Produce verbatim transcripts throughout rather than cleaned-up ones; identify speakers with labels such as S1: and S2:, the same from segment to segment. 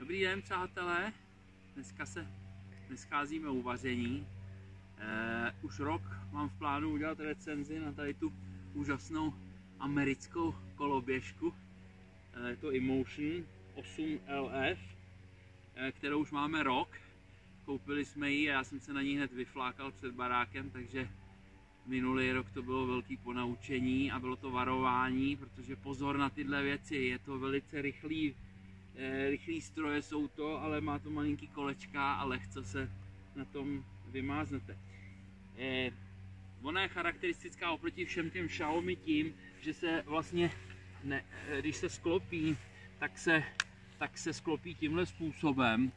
S1: Dobrý den, přátelé. Dneska se nescházíme u vaření. Eh, už rok mám v plánu udělat recenzi na tady tu úžasnou americkou koloběžku. Eh, je to Emotion osm L F, eh, kterou už máme rok. Koupili jsme ji a já jsem se na ní hned vyflákal před barákem, takže minulý rok to bylo velký ponaučení a bylo to varování, protože pozor na tyhle věci, je to velice rychlý, eh, rychlý stroje jsou to, ale má to malinký kolečka a lehce se na tom vymáznete. Eh, ona je charakteristická oproti všem těm Xiaomi tím, že se vlastně, ne, když se sklopí, tak se, tak se sklopí tímhle způsobem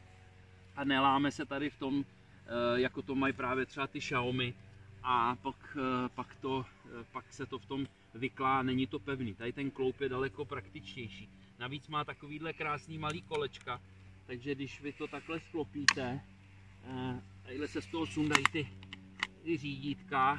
S1: a neláme se tady v tom, eh, jako to mají právě třeba ty Xiaomi. A pak, pak, to, pak se to v tom vyklá, není to pevný. Tady ten kloup je daleko praktičtější. Navíc má takovýhle krásný malý kolečka, takže když vy to takhle sklopíte, tadyhle se z toho sundají ty, ty řídítka,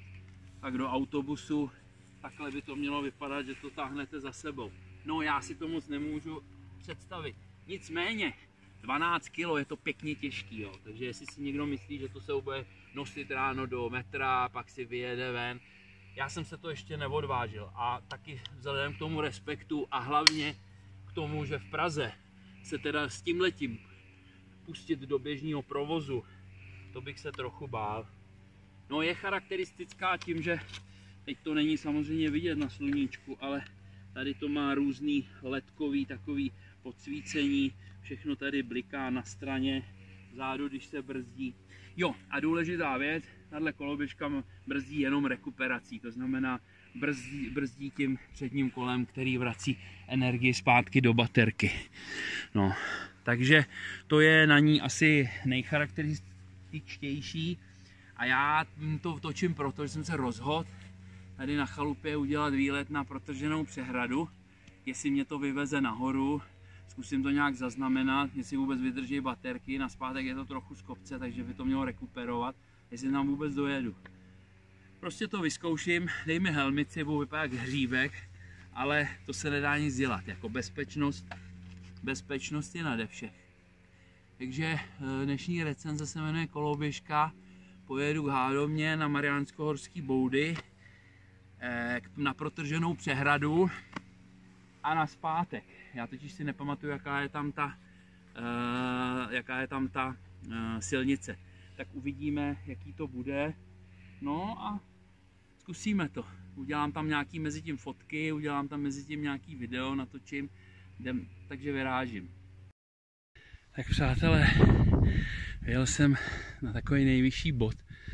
S1: tak do autobusu, takhle by to mělo vypadat, že to táhnete za sebou. No já si to moc nemůžu představit. Nicméně, dvanáct kilo je to pěkně těžký, jo. Takže jestli si někdo myslí, že to se bude nosit ráno do metra, pak si vyjede ven. Já jsem se to ještě neodvážil a taky vzhledem k tomu respektu a hlavně k tomu, že v Praze se teda s tímhletím pustit do běžného provozu, to bych se trochu bál. No je charakteristická tím, že teď to není samozřejmě vidět na sluníčku, ale tady to má různý ledkový takový podsvícení, všechno tady bliká na straně, vzadu, když se brzdí. Jo, a důležitá věc, tahle koloběžka brzdí jenom rekuperací, to znamená brzdí, brzdí tím předním kolem, který vrací energii zpátky do baterky. No, takže to je na ní asi nejcharakterističtější a já to točím proto, že jsem se rozhodl tady na chalupě udělat výlet na protrženou přehradu, jestli mě to vyveze nahoru. Zkusím to nějak zaznamenat, jestli vůbec vydrží baterky, nazpátek je to trochu z kopce, takže by to mělo rekuperovat, jestli tam vůbec dojedu. Prostě to vyzkouším, dej mi helmici, budu vypadat jak hřívek, ale to se nedá nic dělat, jako bezpečnost, bezpečnost je nade všech. Takže dnešní recenze se jmenuje koloběžka, pojedu k Hádomě na Mariánskohorský boudy, na protrženou přehradu a nazpátek. Já totiž si nepamatuju, jaká je tam ta, uh, jaká je tam ta uh, silnice. Tak uvidíme, jaký to bude. No a zkusíme to. Udělám tam nějaký mezi tím fotky, udělám tam mezi tím nějaký video, natočím, jdem, takže vyrážím. Tak přátelé, jel jsem na takový nejvyšší bod,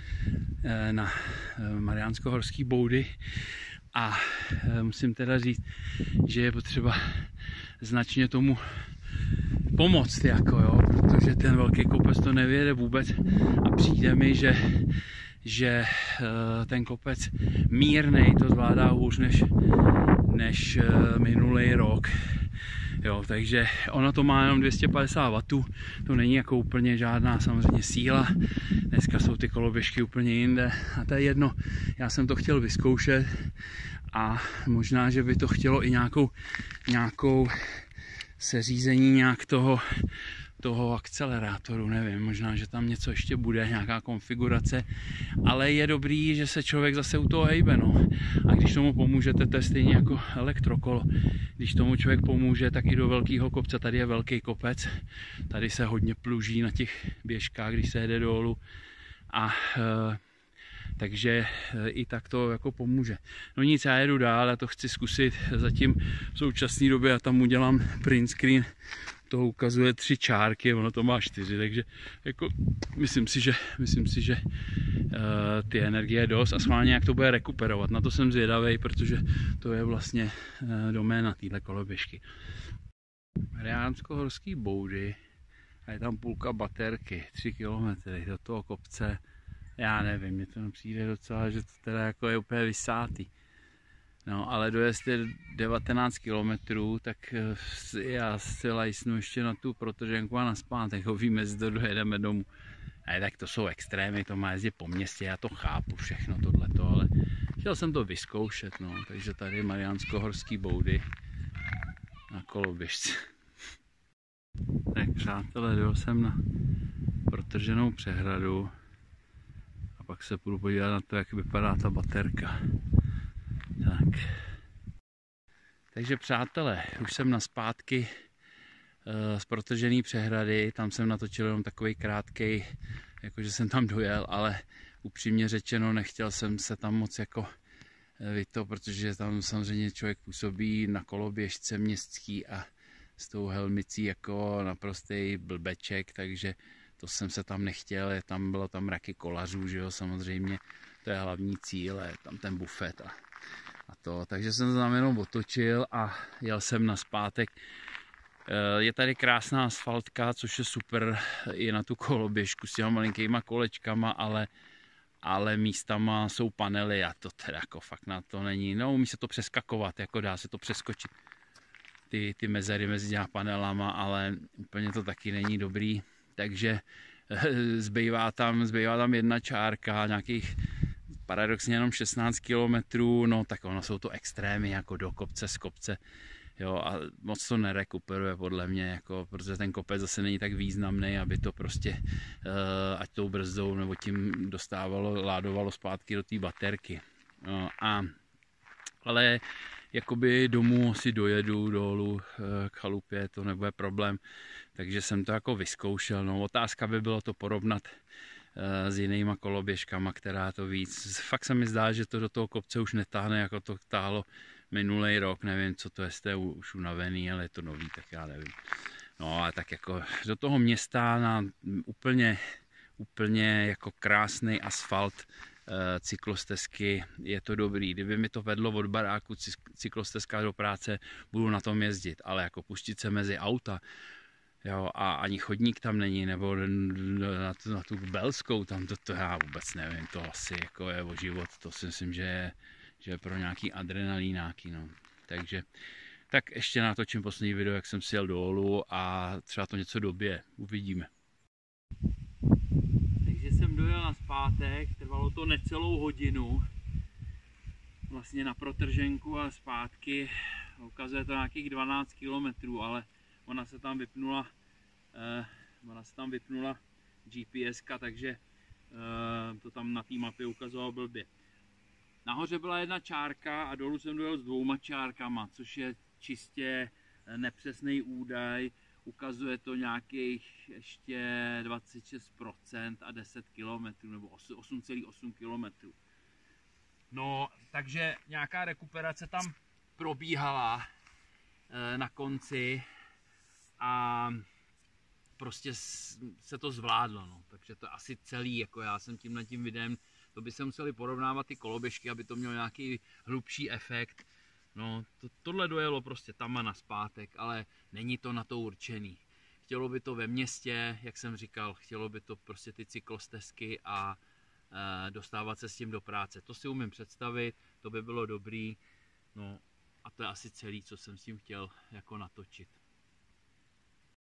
S1: na Mariánskohorský boudy. A musím teda říct, že je potřeba značně tomu pomoct, jako jo, protože ten velký kopec to nevyjede vůbec a přijde mi, že, že ten kopec mírnej to zvládá hůř než, než minulý rok. Jo, takže ono to má jenom dvě stě padesát wattů, to není jako úplně žádná samozřejmě síla. Dneska jsou ty koloběžky úplně jinde a to je jedno, já jsem to chtěl vyzkoušet a možná, že by to chtělo i nějakou, nějakou seřízení nějak toho, toho akcelerátoru, nevím, možná, že tam něco ještě bude, nějaká konfigurace, ale je dobrý, že se člověk zase u toho hejbe, no. A když tomu pomůžete, to je stejně jako elektrokolo, když tomu člověk pomůže, tak i do velkého kopce, tady je velký kopec, tady se hodně pluží na těch běžkách, když se jede dolů a e, takže i tak to jako pomůže. No nic, já jedu dál, já to chci zkusit, zatím v současné době já tam udělám print screen, to ukazuje tři čárky, ono to má čtyři, takže jako myslím si, že, myslím si, že uh, ty energie je dost a schválně jak to bude rekuperovat, na to jsem zvědavý, protože to je vlastně uh, doména téhle koloběžky. Mariánskohorský boudy a je tam půlka baterky, tři kilometry do toho kopce. Já nevím, mně to přijde docela, že to teda jako je úplně vysátý. No, ale dojezd je devatenáct kilometrů, tak já si lajsnu ještě na tu protrženku a nazpátek, ho víme, jestli to dojedeme domů. A tak to jsou extrémy, to má jezdit po městě, já to chápu všechno tohleto, ale chtěl jsem to vyzkoušet, no, takže tady Mariánskohorský boudy na koloběžce. Tak přátelé, dojel jsem na protrženou přehradu a pak se půjdu podívat na to, jak vypadá ta baterka. Tak. Takže přátelé, už jsem naspátky uh, z protržené přehrady, tam jsem natočil jenom takový krátkej, jakože jsem tam dojel, ale upřímně řečeno nechtěl jsem se tam moc jako vyto, protože tam samozřejmě člověk působí na koloběžce městský a s tou helmicí jako naprostý blbeček, takže to jsem se tam nechtěl, je tam, bylo tam mraky kolařů, že jo, samozřejmě, to je hlavní cíl, je tam ten bufet a, a to, takže jsem se tam jenom otočil a jel jsem nazpátek. Je tady krásná asfaltka, což je super i na tu koloběžku s těma malinkýma kolečkama, ale ale místama jsou panely a to teda jako fakt na to není, no umí se to přeskakovat, jako dá se to přeskočit ty, ty mezery mezi těma panelama, ale úplně to taky není dobrý, takže zbývá tam, zbývá tam jedna čárka, nějakých paradoxně jenom šestnáct kilometrů, no tak ono jsou to extrémy, jako do kopce, z kopce, jo, a moc to nerekuperuje podle mě, jako, protože ten kopec zase není tak významný, aby to prostě, uh, ať tou brzdou nebo tím dostávalo, ládovalo zpátky do té baterky. No, a, ale jakoby domů si dojedu dolů uh, k chalupě, to nebude problém, takže jsem to jako vyzkoušel. No, otázka by bylo to porovnat uh, s jinýma koloběžkama, která to víc. Fakt se mi zdá, že to do toho kopce už netáhne, jako to táhlo minulý rok, nevím, co to je, jste už unavený, ale je to nový, tak já nevím. No a tak jako do toho města na úplně, úplně jako krásný asfalt e, cyklostezky je to dobrý. Kdyby mi to vedlo od baráku cyklostezka do práce, budu na tom jezdit, ale jako pustit se mezi auta, jo, a ani chodník tam není, nebo na tu, na tu Belskou, tam to, to já vůbec nevím, to asi jako je o život, to si myslím, že je že je pro nějaký adrenalínáky, no. Takže, tak ještě natočím poslední video, jak jsem si jel dolů a třeba to něco dobije, uvidíme. Takže jsem dojel nazpátek, trvalo to necelou hodinu, vlastně na protrženku a zpátky, ukazuje to nějakých dvanáct kilometrů, ale ona se tam vypnula, eh, ona se tam vypnula G P S ka, takže eh, to tam na té mapě ukazovalo blbě. Nahoře byla jedna čárka a dolů jsem dojel s dvouma čárkama, což je čistě nepřesný údaj. Ukazuje to nějakých ještě dvacet šest procent a deset kilometrů nebo osm celá osm kilometrů. No, takže nějaká rekuperace tam probíhala na konci a prostě se to zvládlo. No. Takže to je asi celý, jako já jsem tímhle tím videem, to by se museli porovnávat ty koloběžky, aby to mělo nějaký hlubší efekt. No, to, tohle dojelo prostě tam a nazpátek, ale není to na to určený. Chtělo by to ve městě, jak jsem říkal, chtělo by to prostě ty cyklostezky a e, dostávat se s tím do práce. To si umím představit, to by bylo dobrý. No a to je asi celý, co jsem s tím chtěl jako natočit.